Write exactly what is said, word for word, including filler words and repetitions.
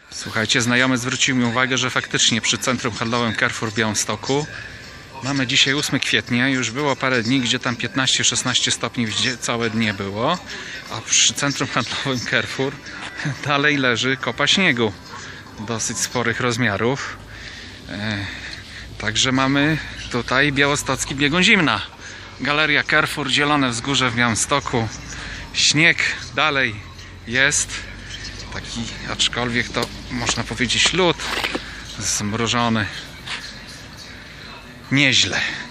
Słuchajcie, znajomy zwrócił mi uwagę, że faktycznie przy centrum handlowym Carrefour w Białymstoku mamy dzisiaj ósmego kwietnia, już było parę dni, gdzie tam piętnaście szesnaście stopni całe dnie było, a przy centrum handlowym Carrefour dalej leży kopa śniegu dosyć sporych rozmiarów. E, także mamy tutaj białostocki biegun zimna. Galeria Carrefour, Zielone Wzgórze w Białymstoku. Śnieg dalej jest taki, aczkolwiek to można powiedzieć lód zmrożony nieźle.